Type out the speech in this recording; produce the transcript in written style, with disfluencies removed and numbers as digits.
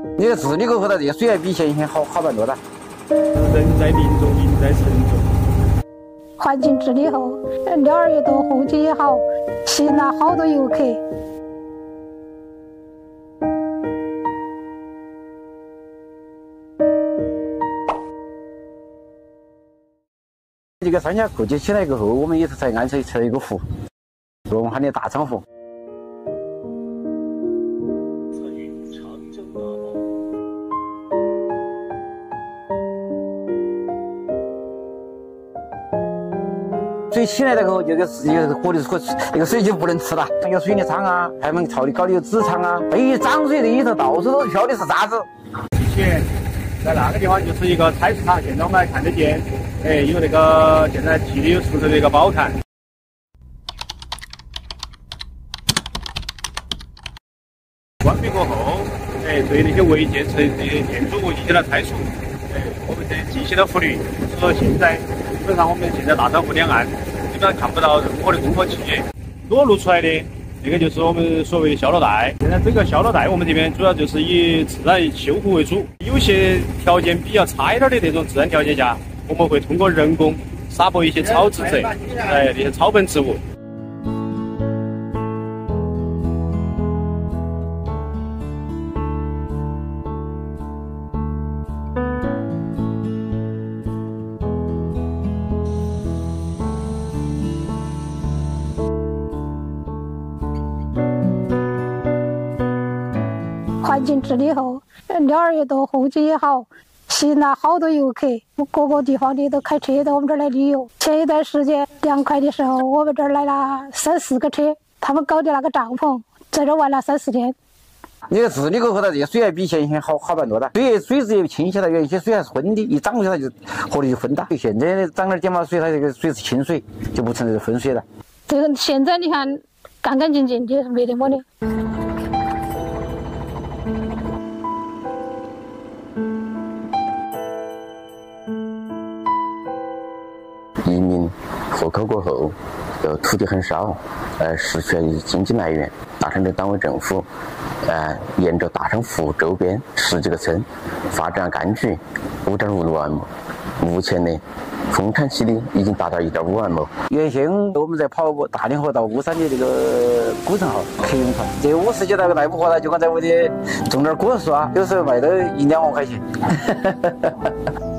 你的治理过后，它这个水还比先前好蛮多的。 人在林中，林在城中。 环境治理后，鸟儿也多，风景也好，吸引了好多游客。 这个三峡库街起来过后，我们也是才安设一个湖，我们喊的大昌湖。水起来了过后，这个河里那个水就不能吃了，有水泥厂啊，还有我们朝里搞的有纸厂啊，一涨水里头到处都飘的是渣子。 之前在那个地方就是一个菜市场，现在我们还看得见，有那个现在地里有出的那个宝坎。关闭过后，对那些违建这些建筑物进行了拆除，我们这进行了复绿。所以现在基本上我们现在大昌湖两岸基本上看不到任何的工科企业。裸露出来的那个就是我们所谓的消落带。现在整个消落带我们这边主要就是以自然修护为主，有些条件比较差一点的那种自然条件下，我们会通过人工撒播一些草植者，那些草本植物。 环境治理后，鸟儿也多，风景也好，吸引了好多游客。各个地方的都开车到我们这儿来旅游。前一段时间凉快的时候，我们这儿来了3、4个车，他们搞的那个帐篷，在这玩了3、4天。 那个治理过后，它这个水还比先前好蛮多的。水质也清晰了，原先水还是浑的，一涨水它就河里就浑的。现在涨点点嘛水，它这个水是清水，就不成这个浑水了。 这个现在你看干干净净的，没得么的。 移民户口过后，土地很少，失去了经济来源。大昌的党委政府，沿着大昌湖周边10几个村发展柑橘5.56万亩，目前呢，丰产期的已经达到1.5万亩。 原先我们在跑大凌河到巫山的这个古城号客运船，这50几那个耐不活了，就光在屋里种点果树啊，有时候卖到1、2万块钱。